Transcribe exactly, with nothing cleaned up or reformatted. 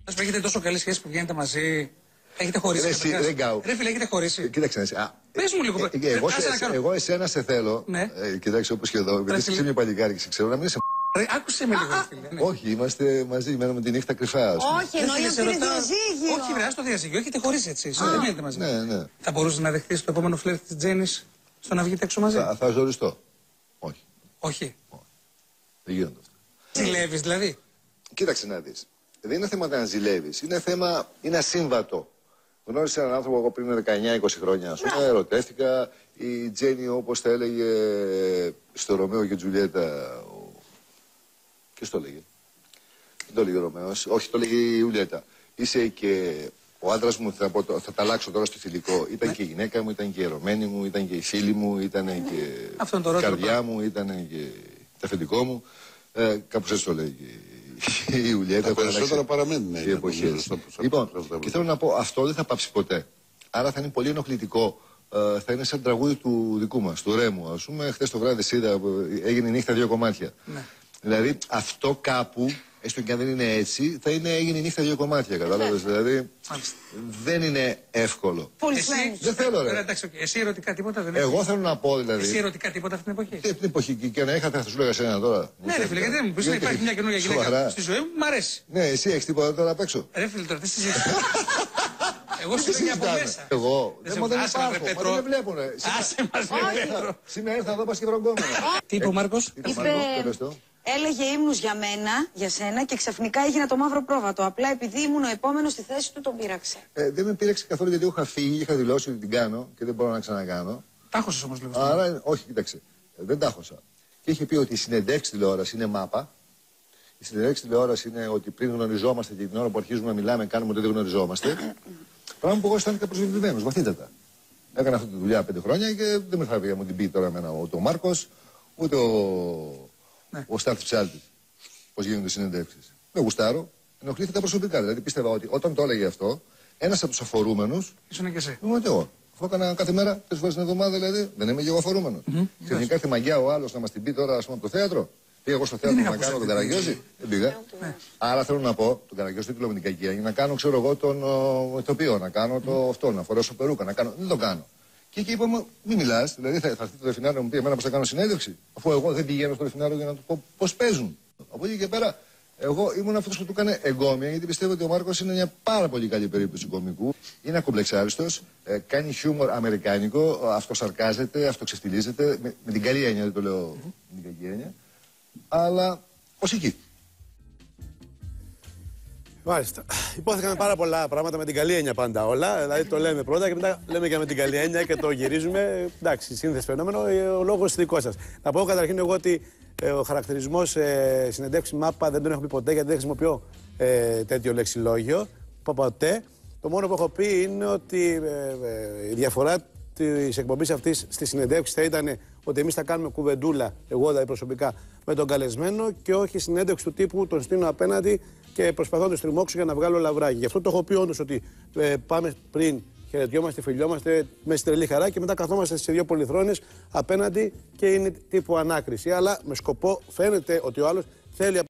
Έχετε τόσο καλή σχέση που βγαίνετε μαζί. Έχετε χωρίσει. Ρε, εσύ, δεν κάω. Ρε φίλε, έχετε χωρίσει. Κοίταξε να α, πες μου λίγο. ε, ε, εγώ, σε, εγώ εσένα σε θέλω. Ναι. Ε, κοίταξε όπως και εδώ. Γιατί είσαι μια παλικάρι και σε ξέρω να μην είσαι. Ρε, άκουσε με λίγο, φίλε. Ναι. Όχι, είμαστε μαζί. Μένουμε τη νύχτα κρυφά. Όχι, εννοεί ότι είναι διαζύγιο. Όχι, βρε, στο διαζύγιο. Έχετε χωρίσει έτσι. Δεν μένετε μαζί. Ναι, ναι. Θα μπορούσε να δεχτεί το επόμενο φλερτ τη Τζέννη στο να βγείτε έξω μαζί. Θα, θα ζοριστώ. Όχι. Όχι. Όχι. Δεν γίνονται αυτά. Ζηλεύει δηλαδή. Κοίταξε να δεις. Δεν είναι θέμα να ζηλεύεις. Είναι θέμα. Είναι ασύμβατο. Γνώρισα έναν άνθρωπο εγώ πριν δεκαεννιά είκοσι χρόνια. Ας πούμε, ερωτεύτηκα. Η Τζέννη, όπως τα έλεγε στο Ρωμαίο και Τζουλιέτα. Ο... Ποιος το έλεγε. Δεν το έλεγε ο Ρωμαίος. Όχι, το έλεγε η Ιουλιέτα. Είσαι και ο άντρας μου, θα, πω, θα τα αλλάξω τώρα στο θηλυκό. Ήταν και η γυναίκα μου, ήταν και η ερωμένη μου, ήταν και η φίλη μου, ήταν και η καρδιά μου, ήταν και το αφεντικό μου. Ε, κάπως έτσι το λέγει η Ιουλιέτα. Τα περισσότερα παραμένουν οι εποχές. Λοιπόν, και θέλω να πω, αυτό δεν θα πάψει ποτέ. Άρα θα είναι πολύ ενοχλητικό. Uh, θα είναι σαν τραγούδι του δικού μας, του Ρέμου. Ας πούμε, χθες το βράδυ είδα, έγινε η νύχτα δύο κομμάτια. Ναι. Δηλαδή, αυτό κάπου, έστω και αν δεν είναι έτσι, θα είναι έγινε η νύχτα δύο κομμάτια. Κατάλαβες, δηλαδή. Μάλιστα. Δεν είναι εύκολο. Πολύ εσύ, δεν θέλω, ρε. Εντάξει, εσύ ερωτικά τίποτα δεν έχεις. Εγώ θέλω να πω, δηλαδή. Εσύ ερωτικά τίποτα αυτή την εποχή. Τι την εποχή, και να είχα, θα σου λέγα σένα τώρα. Ναι, ρε φίλε, γιατί δεν μου πει να υπάρχει μια καινούργια γυναίκα στη ζωή μου, μ' αρέσει. Ναι, εσύ έχεις τίποτα τώρα απ' έξω. Ρε φίλε, τώρα τι συζητήσεις. Εγώ σου λέω από μέσα. Εγώ. Δεν μου δεν υπάρχω. Δεν με βλέπουνε. Άσε μας, Πέτρο. Σήμερα ήρθα εδώ πας και βραγκόμενα. Τι είπε ο Μάρκος. Έλεγε ύμνους για μένα, για σένα και ξαφνικά έγινε το μαύρο πρόβατο. Απλά επειδή ήμουν ο επόμενος στη θέση του, τον πείραξε. Ε, δεν με πείραξε καθόλου γιατί είχα φύγει, είχα δηλώσει ότι την κάνω και δεν μπορώ να ξανακάνω. Τάχωσες όμως λίγο. Άρα, όχι, κοίταξε. Δεν τάχωσα. Και είχε πει ότι η συνεντεύξη τηλεόραση είναι μάπα. Η συνεντεύξη τηλεόραση είναι ότι πριν γνωριζόμαστε και την ώρα που αρχίζουμε να μιλάμε, κάνουμε ότι δεν γνωριζόμαστε. Πράγμα που εγώ αισθάνθηκα προσβεβλημένος, βαθύτατα. Έκανα αυτή τη δουλειά πέντε χρόνια και δεν με θα πει να μου την πει τώρα εμένα ούτε ο Μάρκος, ούτε ο. Ναι. Ο Στάθης Ψάλτης, πώς γίνονται οι συνεντεύξεις. Με γουστάρω, ενοχλήθηκα προσωπικά. Δηλαδή πίστευα ότι όταν το έλεγε αυτό, ένας από τους αφορούμενους. Ήσουν και εσύ. Ήμουν και εγώ. Αυτό έκανα κάθε μέρα, τρεις φορές την εβδομάδα δηλαδή. Δεν είμαι και εγώ αφορούμενος. Mm -hmm. Ξαφνικά έρθει μαγιά ο άλλος να μας την πει τώρα, ας πούμε, από το θέατρο. Πήγα εγώ στο θέατρο να κάνω τον Καραγκιόζη. Δεν πήγα. Ναι. Άρα θέλω να πω, τον Καραγκιόζη δεν με την κακία, να κάνω, ξέρω εγώ, τον ηθοποιό, να κάνω το αυτό, να φορέσω περούκα, να κάνω. Δεν το κάνω. Και εκεί είπαμε, μην μιλάς, δηλαδή θα, θα έρθει το Δελφινάριο να μου πει εμένα πώς θα κάνω συνέντευξη, αφού εγώ δεν πηγαίνω στο Δελφινάριο για να του πω πώς παίζουν. Από εκεί και πέρα, εγώ ήμουν αυτός που του έκανε εγκόμια, γιατί πιστεύω ότι ο Μάρκος είναι μια πάρα πολύ καλή περίπτωση κωμικού. Είναι ακομπλεξάριστος, ε, κάνει χιούμορ αμερικάνικο, αυτοσαρκάζεται, αυτοξεφτιλίζεται, με, με την καλή έννοια, δεν το λέω mm -hmm. με την κακή έννοια, αλλά ως εκεί. Μάλιστα. Υπόθηκαν πάρα πολλά πράγματα με την καλή έννοια πάντα όλα. Δηλαδή το λέμε πρώτα και μετά λέμε και με την καλή έννοια και το γυρίζουμε. Εντάξει, σύνθεση φαινόμενο, ο λόγος δικό σας. Να πω καταρχήν εγώ ότι ε, ο χαρακτηρισμός ε, συνεντεύξη μάπα δεν τον έχω πει ποτέ γιατί δεν χρησιμοποιώ ε, τέτοιο λεξιλόγιο. Ποτέ. Το μόνο που έχω πει είναι ότι ε, ε, η διαφορά της εκπομπής αυτής στη συνεντεύξη θα ήταν ότι εμείς θα κάνουμε κουβεντούλα, εγώ δηλαδή προσωπικά, με τον καλεσμένο και όχι συνέντευξη του τύπου τον στείνω απέναντι και προσπαθώ να το στριμώξω για να βγάλω λαβράκι. Γι' αυτό το έχω πει όντως ότι ε, πάμε πριν, χαιρετιόμαστε, φιλιόμαστε με στρελή χαρά και μετά καθόμαστε σε δύο πολυθρόνες απέναντι και είναι τύπου ανάκριση. Αλλά με σκοπό φαίνεται ότι ο άλλος θέλει